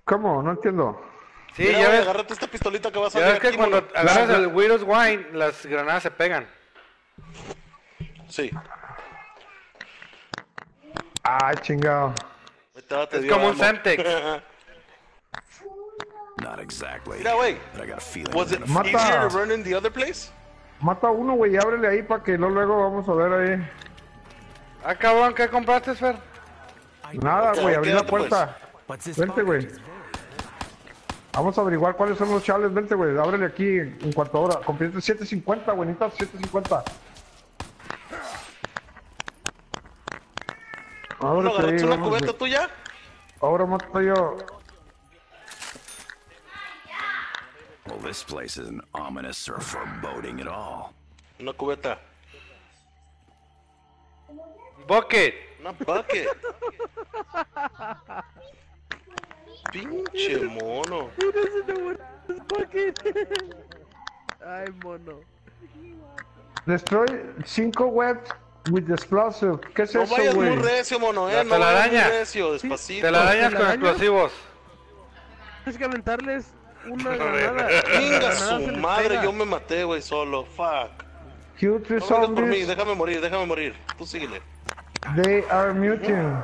¿Cómo? No entiendo. Sí, Mira, ya güey, ves, agárrate esta pistolita que va a ya salir ves que aquí, cuando mono. agarras el Widow's Wine, las granadas se pegan. Sí. Ay, chingado. Ahorita te Es dio como un ammo. Semtex. Not exactly. Mira, güey. But I got a feeling Was we're it gonna Mata. easier to run in the other place? Mata a uno, güey, y ábrele ahí para que luego vamos a ver ahí. Ah, cabrón, ¿qué compraste, Fer? Nada, Ok, güey, abrí la quédate, pues. puerta. Vente, güey. Vamos a averiguar cuáles son los chales. Vente, güey, ábrele aquí en cuanto ahora. Complete 750, güey, necesitas 750. ¿No Ábrete ahí, agarraste una vamos, cubeta güey. tuya? Ahora mato yo. Well, this place isn't ominous or foreboding at all. Una cubeta. Bucket. Una bucket. Pinche mono. Ay, mono. Destroy 5 webs with explosive. ¿Qué es No eso, vayas muy güey? recio, mono, La no vayas telaraña. muy recio, despacito. Te la dañas con ¿Telaraña? explosivos. Tienes que aventarles una granada. Chinga Granada se su les madre, pega. yo me maté, güey, solo. Fuck. Kill 3 No vengas por mí, zombies. déjame morir, déjame morir. Tú síguele. They are mutant.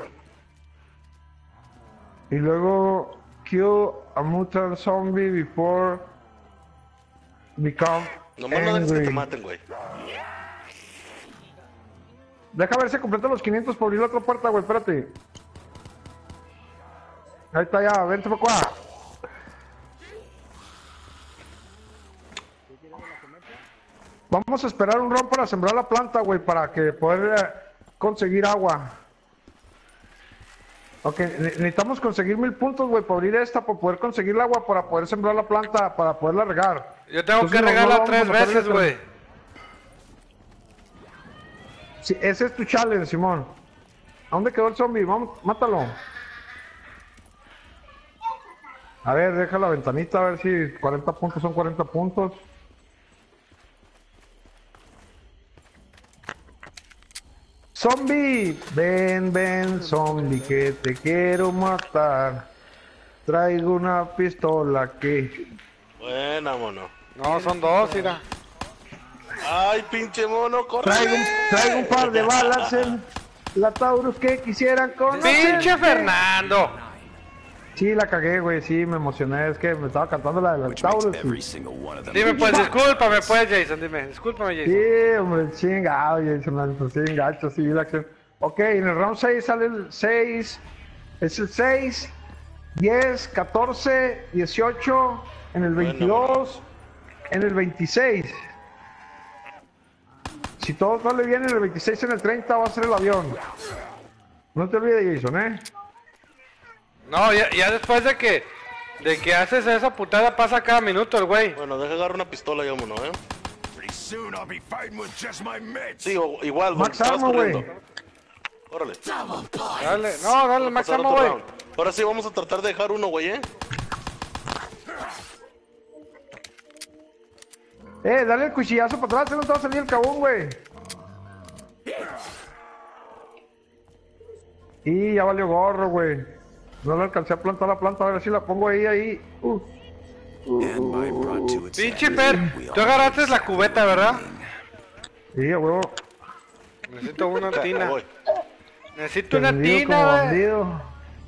Y luego kill a mutant zombie before become Nomás no dejes que te angry. maten, güey. Deja ver si completa los 500 por abrir la otra puerta, güey, espérate. Ahí está ya, vente para acá. Vamos a esperar un round para sembrar la planta, güey, para que poder conseguir agua. Ok, necesitamos conseguir 1000 puntos, güey, para abrir esta, para poder conseguir el agua, para poder sembrar la planta, para poderla regar. Yo tengo Entonces, que no regarla vamos a 3 matar veces, el- güey. Sí, ese es tu challenge, Simón. ¿A dónde quedó el zombie? Vamos, mátalo. A ver, deja la ventanita, a ver si 40 puntos son 40 puntos. ¡Zombie! Ven, ven, zombie, que te quiero matar. Traigo una pistola que... Buena, mono. No, son dos, mira. Ay, pinche mono, corre. Traigo un par de balas en la Taurus que quisieran conocer. ¡Pinche Fernando! Sí, la cagué, güey, sí, me emocioné, es que me estaba cantando la de la Which makes Taurus. every single one of them. Dime, pues, discúlpame, pues, Jason, dime. Discúlpame, Jason. Sí, hombre, chingado, Jason, la neta, sí, gacho, sí, la acción. Ok, en el round 6 sale el 6, es el 6, 10, 14, 18, en el 22, en el 26. Si todo sale bien, en el 26, en el 30 va a ser el avión. No te olvides, Jason, No, ya después de que haces esa putada pasa cada minuto el güey. Bueno, deja agarrar una pistola ya, mono, Pretty soon I'll be fighting with just my mates. Sí, igual, Max estabas Ammo, güey. corriendo. Órale. Dale, no, dale, Pasar máximo, otro güey. round. Ahora sí vamos a tratar de dejar uno, güey, Dale el cuchillazo para atrás, no te va a salir el cabón, güey. Y ya valió gorro, güey. No le alcancé a plantar la planta, a ver si la pongo ahí. And by brought to its Pinche end, Fer, we all tú agarraste la cubeta, ¿verdad? Sí, a huevo. Necesito una Ahí tina. voy. Necesito una Tendido como tina, güey. bandido.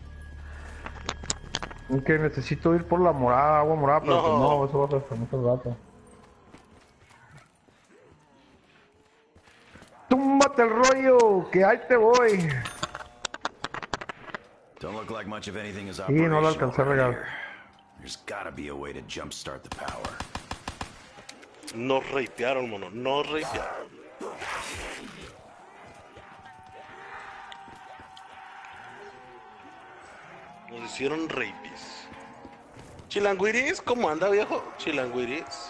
Aunque necesito ir por la morada, agua morada, pero No. pues no, eso va a ser hasta mucho rato. Túmbate el rollo, que ahí te voy. don't look like much of anything is Sí, no lo operational alcancé a around regar. here. There's gotta be a way to jumpstart the power. Nos rapearon, mono, nos rapearon. Nos hicieron rapis. Chilanguiris, ¿cómo anda, viejo? Chilanguiris.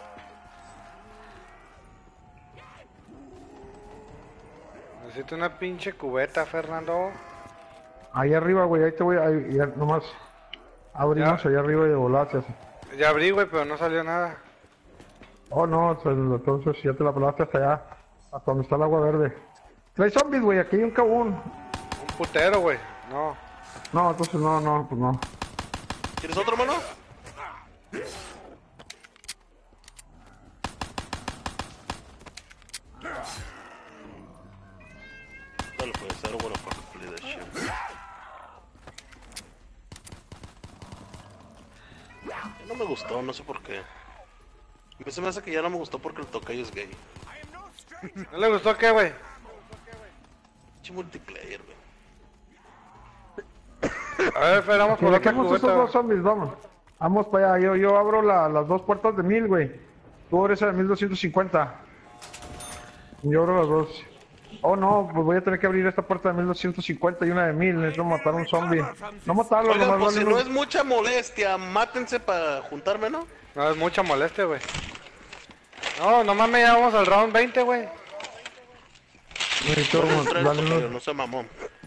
Necesito una pinche cubeta, Fernando. Ahí arriba, güey, ahí te voy, ahí, ya nomás abrimos Ya. allá arriba y de volaste. Ya abrí, güey, pero no salió nada. Oh, no, entonces ya te la pelaste hasta allá, hasta donde está el agua verde. Trae zombies, güey, aquí hay un cabún. Un putero, güey. No. No, entonces no, pues no. ¿Quieres otro, mano? Dale, pues, I don't wanna fucking play that shit. No me gustó, no sé por qué. A mí se me hace que ya no me gustó porque el tocayo es gay. ¿No le gustó qué, güey? Pinche multiplayer, güey. A ver, esperamos por otra Dejemos cubeta. esos dos zombies, vamos. Vamos para allá, yo abro las dos puertas de 1000, güey. Tú abres esa de 1250. Yo abro las dos. Oh no, pues voy a tener que abrir esta puerta de 1250 y una de 1000. Necesito matar a un zombie. No matarlo, Oigan, nomás pues si darle no un- es mucha molestia, mátense para juntarme, ¿no? No, es mucha molestia, güey. No, no mames, ya vamos al round 20, güey. Necesito Ponle un tren, darle tocayo, unos no sea mamón.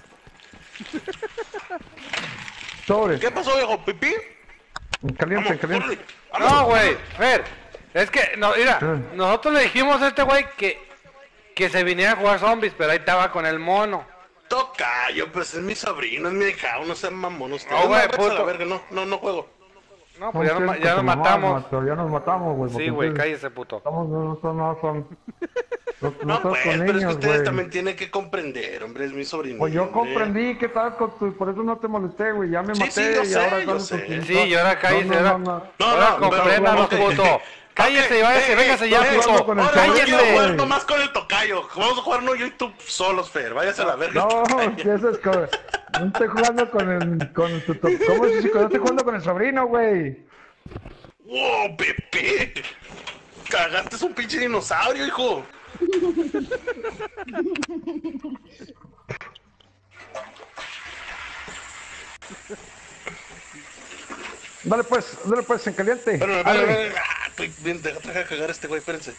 sobres. ¿Qué pasó, viejo? ¿Pipí? Caliente, Vamos, caliente. órale. No, güey, Fer. Es que, no, mira, nosotros le dijimos a este güey que se viniera a jugar zombies, pero ahí estaba con el mono. Tocayo, pues es mi sobrino, es mi hija, no sean mamón ustedes. No, güey, váyanse a la puto. verga, no juego. No, pues ya nos matamos. Ya nos matamos, güey. Sí, porque güey, ustedes cállese, puto. estamos- no son. No No, estás pues, con pero es que niños, ustedes güey. también tienen que comprender, hombre, es mi sobrino. Pues yo hombre. comprendí que estabas con tu... Por eso no te molesté, güey. Ya me Sí, maté sí, yo y sé, ahora yo con sé. tu- Sí, y ahora cállese, No, ahora. no, no. No, Ahora no, compréndanos, pero- puto. Cállese y váyase, véngase ya, Estoy jugando puto. con el Ahora yo quiero Cállese. jugar nomás con el tocayo. Vamos a jugar no yo y tú solos, Fer. Váyase a la verga. No, ¿qué es eso? No estoy jugando con tu... ¿Cómo es eso? No estoy jugando con el sobrino, güey. ¡Wow, Pepe! Cagaste un pinche dinosaurio, hijo. Dale pues, en caliente. Espérame, Arre. espérame. Estoy bien, deja de cagar a este güey, espérense.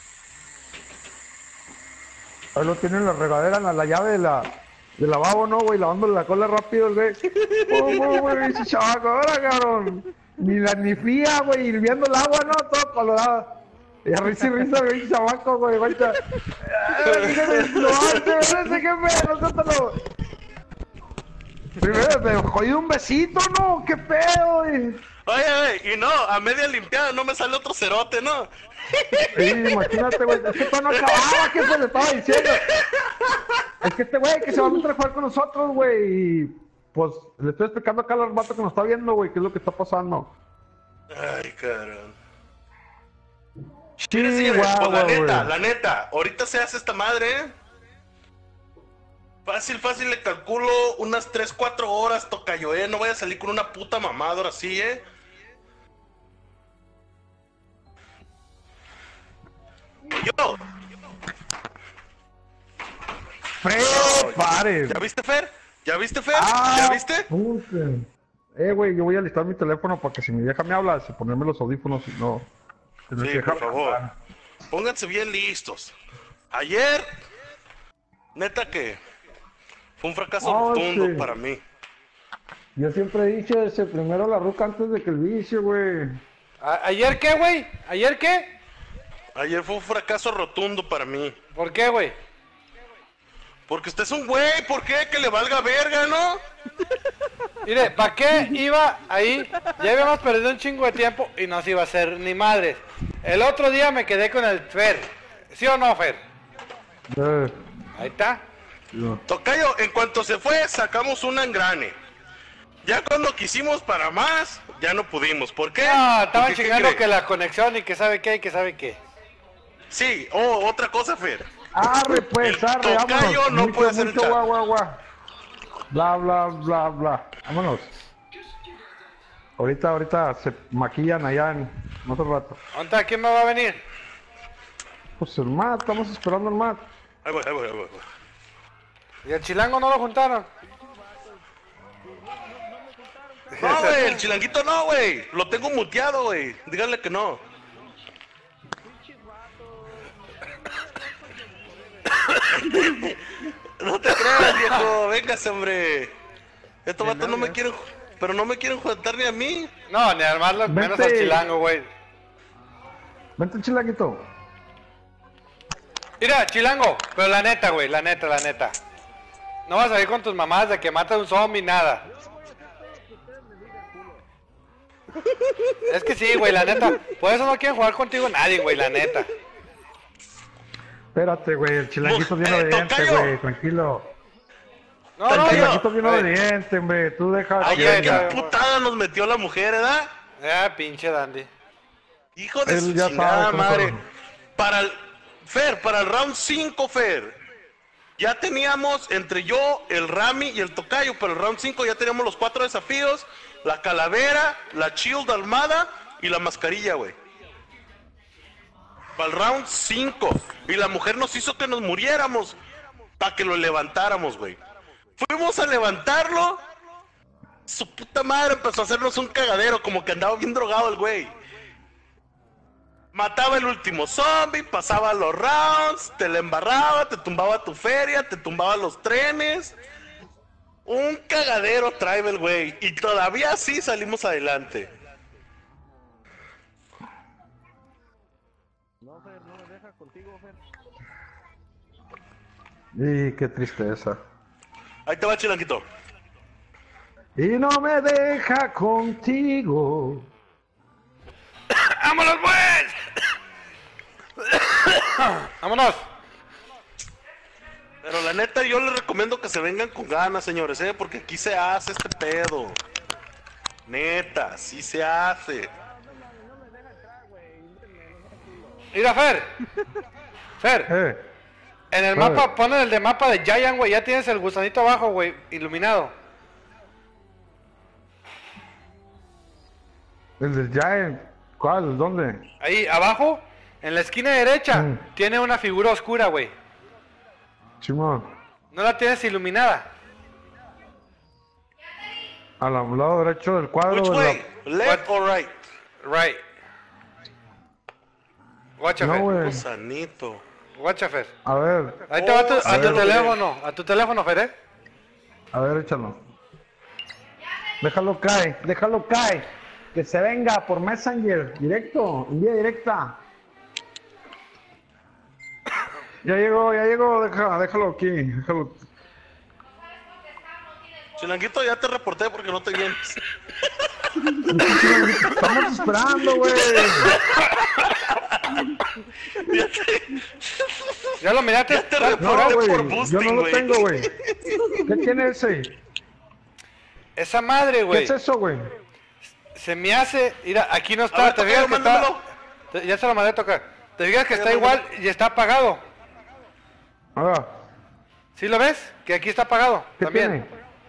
Ahí lo tiene en la regadera, en la llave del lavabo, ¿no, güey? Lavándole la cola rápido, el güey. Güey, dice chavaco, ahora, cabrón. Ni fría, güey, hirviendo el agua, ¿no? Todo colorado. Y a risa, güey, chavaco, güey, guacha. No, ese jefe, no suéltalo. Primero me jodido un besito, ¿no? ¿Qué pedo, güey? Oye, y no, a media limpiada no me sale otro cerote, ¿no? Sí, imagínate, güey, es que todo no acababa, ¿qué se le estaba diciendo? Es que este güey que se va a meter a jugar con nosotros, güey, y pues le estoy explicando acá al vato que nos está viendo, güey, qué es lo que está pasando. Ay, caramba. Sí, Mire, señores, pues guau, güey. la neta, ahorita se hace esta madre, ¿eh? Fácil, le calculo unas 3-4 horas, tocayo, no vaya a salir con una puta mamada ahora sí, Yo, Pares. ¿ya viste, Fer? ¿Ya viste, Fer? Ah, ¿Ya viste? puta. Güey, yo voy a listar mi teléfono para que si mi vieja me habla, se ponerme los audífonos y no. tener Sí, que por dejar favor. hablar. Pónganse bien listos. Ayer, neta que fue un fracaso Oh, rotundo sí. para mí. Yo siempre he dicho ese primero la ruca antes de que el vicio, güey. ¿Ayer qué, güey? ¿Ayer qué? Ayer fue un fracaso rotundo para mí. ¿Por qué, güey? Porque usted es un güey, ¿por qué? Que le valga verga, ¿no? Mire, ¿para qué iba ahí? Ya habíamos perdido un chingo de tiempo y no se iba a hacer ni madres. El otro día me quedé con el Fer. ¿Sí o no, Fer? Ahí está. Tocayo, en cuanto se fue, sacamos un engrane. Ya cuando quisimos para más, ya no pudimos. ¿Por qué? No, estaban Porque, ¿qué chingando cree? que la conexión y que sabe qué y que sabe qué. Sí, otra cosa, Fer. Arre, pues, El arre, tocayo vámonos. no puede hacer el chat. Guau. Bla, bla, bla, bla. Vámonos. Ahorita se maquillan allá en otro rato. ¿Dónde está? ¿Quién me va a venir? Pues el Matt, estamos esperando al Matt. Ahí voy. ¿Y el chilango no lo juntaron? No, güey, el chilanguito no, güey. Lo tengo muteado, güey. Díganle que no. No te creas, viejo. Véngase, hombre. Estos vatos no me quieren... Pero no me quieren juntar ni a mí. No, ni armarlo menos al Vente. chilango, güey. Vente, chilaquito. Mira, chilango, pero la neta, güey, la neta. No vas a ir con tus mamás de que mata a un zombie, nada. Es que sí, güey, la neta. Por eso no quieren jugar contigo nadie, güey, la neta. Espérate, güey, el chilanguito viene de diente, tocayo. güey, tranquilo. No, El no, chilanguito yo. viene de diente, hombre, tú deja que Ayer venga. qué putada nos metió la mujer, ¿verdad? Pinche Dandy. Hijo de Él su ya chingada sabe cómo madre. son. Para el round 5, Fer. Ya teníamos entre yo, el Rami y el Tocayo, pero el round 5 ya teníamos los 4 desafíos, la calavera, la shield armada y la mascarilla, güey. Para el round 5. Y la mujer nos hizo que nos muriéramos para que lo levantáramos, güey. Fuimos a levantarlo. Su puta madre empezó a hacernos un cagadero, como que andaba bien drogado el güey. Mataba el último zombie, pasaba los rounds, te la embarraba, te tumbaba tu feria, te tumbaba los trenes. Un cagadero trae el güey. Y todavía así salimos adelante. Y qué tristeza. Ahí te va, chilanguito. Y no me deja contigo. ¡Vámonos, pues! ¡Vámonos! Pero la neta yo les recomiendo que se vengan con ganas, señores, porque aquí se hace este pedo. Neta, sí se hace. Mira, Fer. En el mapa, pon el de mapa de Giant, güey. Ya tienes el gusanito abajo, güey. Iluminado. El del Giant. ¿Cuál? ¿Dónde? Ahí, abajo, en la esquina derecha, tiene una figura oscura, güey. Simón. No la tienes iluminada. Al lado derecho del cuadro. Which de way? Left or right? Right. Guacha, No, Fer. güey. Gusanito. Guacha, Fer. A ver, Ahí te va a tu cero, teléfono. A tu teléfono, Fer, a ver, échalo. Déjalo cae. Que se venga por Messenger, directo, en vía directa. Ya llegó, déjalo aquí, déjalo. Chilanguito, ya te reporté porque no te vienes. Estamos esperando, güey. ¿Ya lo miraste? Ya te No, reporté güey, por yo boosting, no lo güey. tengo, güey. ¿Qué tiene ese? Esa madre, ¿Qué güey. es eso, güey? Se me hace... Mira, aquí no A está. ver, ¿Te fijas que está...? mándamelo. Ya se lo mandé a tocar. ¿Te fijas que está mándamelo. igual y está apagado? Ahora, ¿Sí lo ves? Que aquí está apagado. ¿qué También. tiene?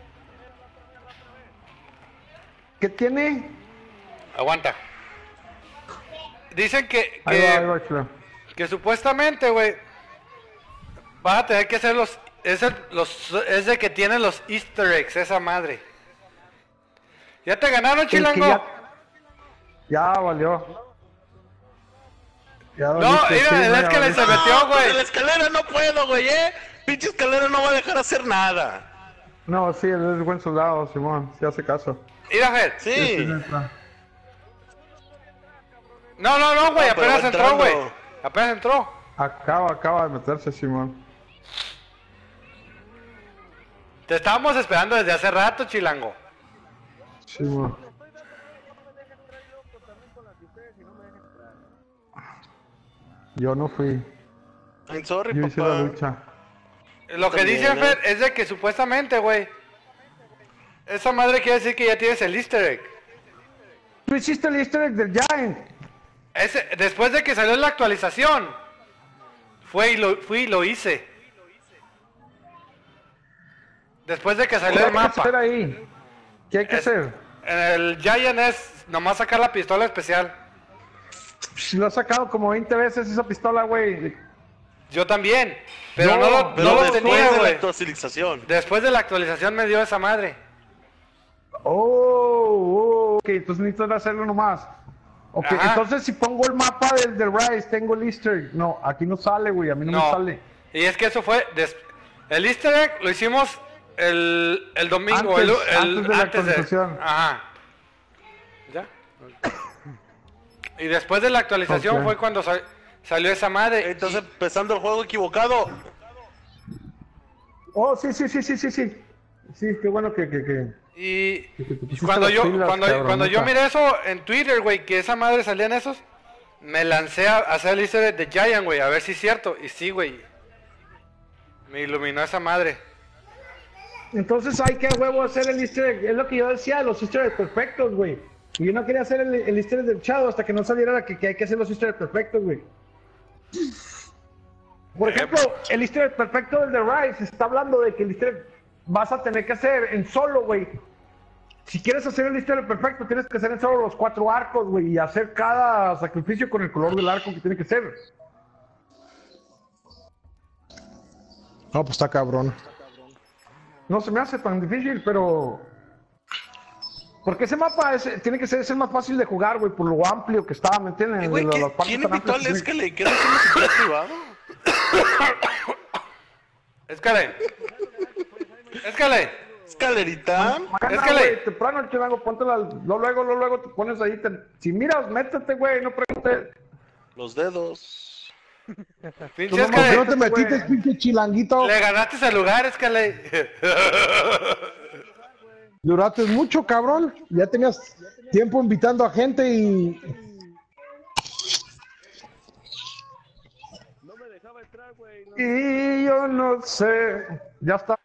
¿Qué tiene? Aguanta. Dicen que Ahí va, chula. que supuestamente, güey, vas a tener que hacer es de que tienen los Easter eggs, esa madre. ¿Ya te ganaron, El que chilango? ya valió. Ya No, valiste, mira, sí, es ya que le valiste. se metió, güey. En la escalera no puedo, güey, Pinche escalera no va a dejar hacer nada. No, sí, él es buen soldado, Simón, sí hace caso. Mira, Fer. Sí. No, güey, No, pero apenas va entró, güey. entrando. Apenas entró. Acaba de meterse, Simón. Te estábamos esperando desde hace rato, chilango. Simón. Yo no fui. I'm sorry, Yo hice la papá. lucha. Lo que También, dice Fer es de que supuestamente, güey, esa madre quiere decir que ya tienes el Easter egg. Tú hiciste el easter egg del Giant. Después de que salió la actualización, fui y lo hice. Después de que salió ¿Qué el hay que mapa. hacer ahí? ¿Qué hay que hacer? En el Giant es nomás sacar la pistola especial. Si lo has sacado como 20 veces esa pistola, güey. Yo también, pero No, no Pero lo después tenía, de la güey. actualización. Después de la actualización me dio esa madre. Ok, entonces necesito hacerlo nomás. Ok, Ajá. entonces si pongo el mapa del Rise, tengo el easter egg. No, aquí no sale, güey, a mí no me sale. Y es que eso fue... El Easter egg lo hicimos el domingo. Antes de la actualización. Ajá. ¿Ya? Y después de la actualización Ok. fue cuando salió esa madre. Entonces empezando el juego equivocado. Oh, sí. Sí, qué bueno que Y te pusiste cuando las yo, pilas, cuando yo cabroneta. miré eso en Twitter, güey, que esa madre salían esos, me lancé a hacer el easter egg de Giant, güey, a ver si es cierto. Y sí, güey. Me iluminó esa madre. Entonces hay que a huevo hacer el easter egg. Es lo que yo decía, los easter eggs perfectos, güey. Y yo no quería hacer el easter egg del Shadow hasta que no saliera que hay que hacer los easter eggs perfectos, güey. Por ejemplo, el easter egg perfecto del The Rise está hablando de que el easter egg vas a tener que hacer en solo, güey. Si quieres hacer el easter egg perfecto, tienes que hacer en solo los 4 arcos, güey, y hacer cada sacrificio con el color del arco que tiene que ser. No, pues está cabrón. No se me hace tan difícil, pero... Porque ese mapa tiene que ser es el más fácil de jugar, güey, por lo amplio que está, ¿me entiendes? Güey, Las partes ¿quién tan invitó al amplias que tiene. Escalade? ¿Qué no hacemos en plan privado? Escalade. Escalade. ¿Escalerita? Mañana, Escalade. güey, temprano el chilango, póntela, luego te pones ahí, si miras, métete, güey, no preguntes. Los dedos. Pinche no ¿Por qué no Escalade. te metiste, pinche chilanguito? Le ganaste al lugar, Escalade. Duraste mucho, cabrón. Ya tenías tiempo invitando a gente y... No me dejaba entrar, güey. Y yo no sé, ya está.